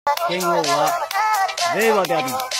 剣王は令和であります。